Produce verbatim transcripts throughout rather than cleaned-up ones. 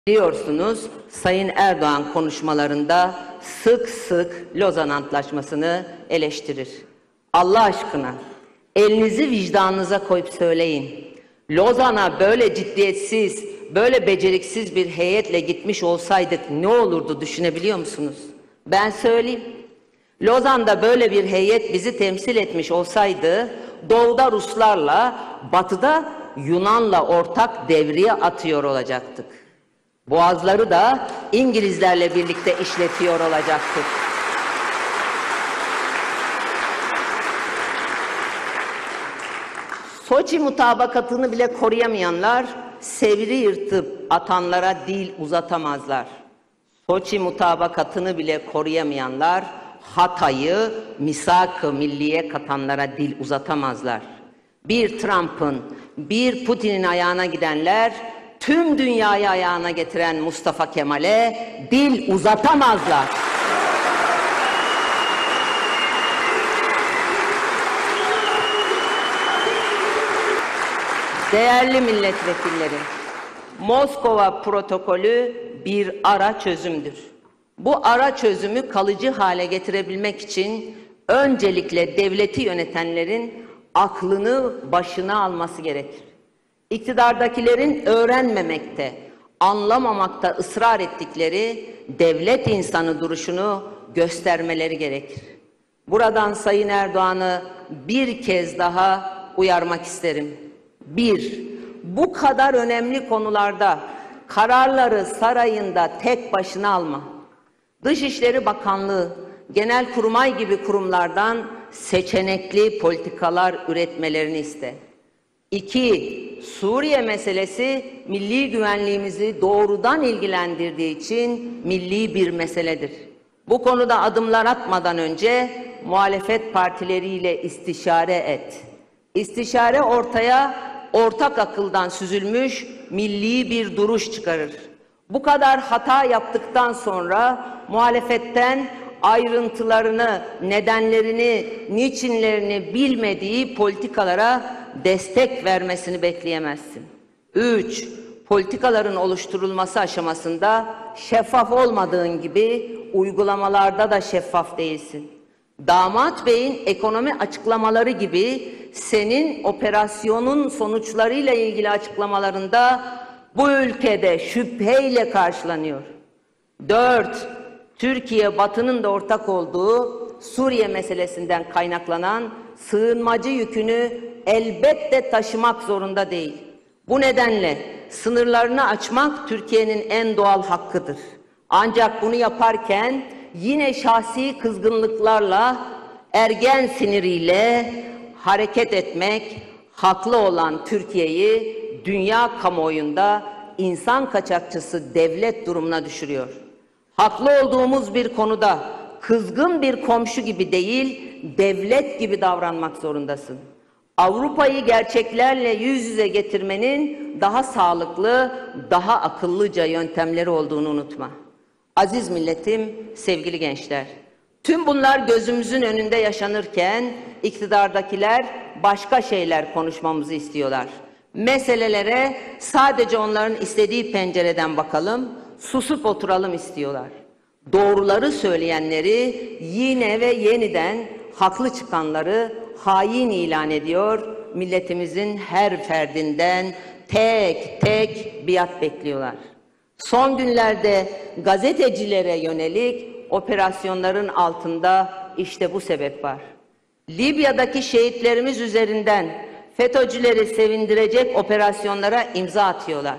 Biliyorsunuz, Sayın Erdoğan konuşmalarında sık sık Lozan Antlaşması'nı eleştirir. Allah aşkına elinizi vicdanınıza koyup söyleyin. Lozan'a böyle ciddiyetsiz, böyle beceriksiz bir heyetle gitmiş olsaydık ne olurdu düşünebiliyor musunuz? Ben söyleyeyim. Lozan'da böyle bir heyet bizi temsil etmiş olsaydı doğuda Ruslarla, batıda Yunan'la ortak devriye atıyor olacaktık. Boğazları da İngilizlerle birlikte işletiyor olacaktık. Soçi mutabakatını bile koruyamayanlar sevri yırtıp atanlara dil uzatamazlar. Soçi mutabakatını bile koruyamayanlar Hatay'ı misak-ı milliye katanlara dil uzatamazlar. Bir Trump'ın, bir Putin'in ayağına gidenler tüm dünyayı ayağına getiren Mustafa Kemal'e dil uzatamazlar. Değerli milletvekilleri, Moskova protokolü bir ara çözümdür. Bu ara çözümü kalıcı hale getirebilmek için öncelikle devleti yönetenlerin aklını başına alması gerekir. İktidardakilerin öğrenmemekte, anlamamakta ısrar ettikleri devlet insanı duruşunu göstermeleri gerekir. Buradan Sayın Erdoğan'ı bir kez daha uyarmak isterim. Bir, bu kadar önemli konularda kararları sarayında tek başına alma. Dışişleri Bakanlığı, Genelkurmay gibi kurumlardan seçenekli politikalar üretmelerini iste. İki, Suriye meselesi milli güvenliğimizi doğrudan ilgilendirdiği için milli bir meseledir. Bu konuda adımlar atmadan önce muhalefet partileriyle istişare et. İstişare ortaya ortak akıldan süzülmüş milli bir duruş çıkarır. Bu kadar hata yaptıktan sonra muhalefetten ayrıntılarını, nedenlerini, niçinlerini bilmediği politikalara destek vermesini bekleyemezsin. Üç, politikaların oluşturulması aşamasında şeffaf olmadığın gibi uygulamalarda da şeffaf değilsin. Damat Bey'in ekonomi açıklamaları gibi senin operasyonun sonuçlarıyla ilgili açıklamalarında bu ülkede şüpheyle karşılanıyor. Dört, Türkiye Batı'nın da ortak olduğu Suriye meselesinden kaynaklanan sığınmacı yükünü elbette taşımak zorunda değil. Bu nedenle sınırlarını açmak Türkiye'nin en doğal hakkıdır. Ancak bunu yaparken yine şahsi kızgınlıklarla, ergen siniriyle hareket etmek haklı olan Türkiye'yi dünya kamuoyunda insan kaçakçısı devlet durumuna düşürüyor. Haklı olduğumuz bir konuda kızgın bir komşu gibi değil, devlet gibi davranmak zorundasın. Avrupa'yı gerçeklerle yüz yüze getirmenin daha sağlıklı, daha akıllıca yöntemleri olduğunu unutma. Aziz milletim, sevgili gençler, tüm bunlar gözümüzün önünde yaşanırken iktidardakiler başka şeyler konuşmamızı istiyorlar. Meselelere sadece onların istediği pencereden bakalım, susup oturalım istiyorlar. Doğruları söyleyenleri yine ve yeniden haklı çıkanları hain ilan ediyor, milletimizin her ferdinden tek tek biat bekliyorlar. Son günlerde gazetecilere yönelik operasyonların altında işte bu sebep var. Libya'daki şehitlerimiz üzerinden FETÖ'cüleri sevindirecek operasyonlara imza atıyorlar.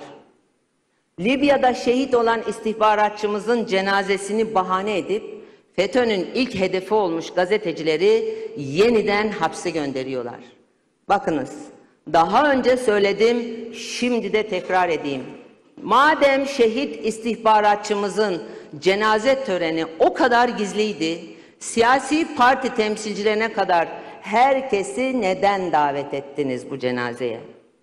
Libya'da şehit olan istihbaratçımızın cenazesini bahane edip FETÖ'nün ilk hedefi olmuş gazetecileri yeniden hapse gönderiyorlar. Bakınız, daha önce söyledim, şimdi de tekrar edeyim. Madem şehit istihbaratçımızın cenaze töreni o kadar gizliydi, siyasi parti temsilcilerine kadar herkesi neden davet ettiniz bu cenazeye?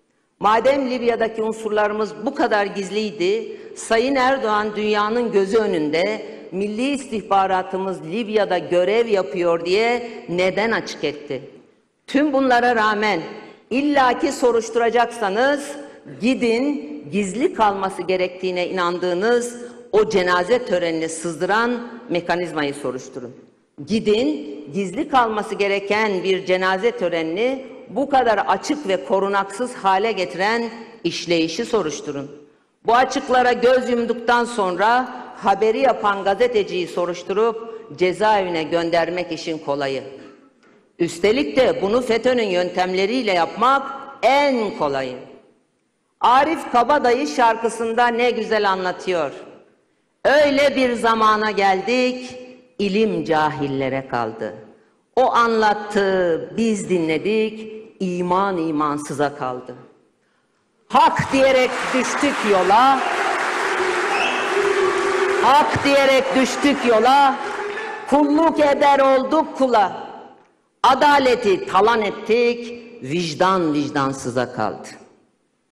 Madem Libya'daki unsurlarımız bu kadar gizliydi, Sayın Erdoğan dünyanın gözü önünde milli istihbaratımız Libya'da görev yapıyor diye neden açık etti? Tüm bunlara rağmen illaki soruşturacaksanız gidin gizli kalması gerektiğine inandığınız o cenaze törenini sızdıran mekanizmayı soruşturun. Gidin, gizli kalması gereken bir cenaze törenini bu kadar açık ve korunaksız hale getiren işleyişi soruşturun. Bu açıklara göz yumduktan sonra haberi yapan gazeteciyi soruşturup cezaevine göndermek işin kolayı. Üstelik de bunu FETÖ'nün yöntemleriyle yapmak en kolayı. Arif Kabadayı şarkısında ne güzel anlatıyor. Öyle bir zamana geldik, ilim cahillere kaldı. O anlattı, biz dinledik, iman imansıza kaldı. Hak diyerek düştük yola, hak diyerek düştük yola, kulluk eder olduk kula. Adaleti talan ettik, vicdan vicdansıza kaldı.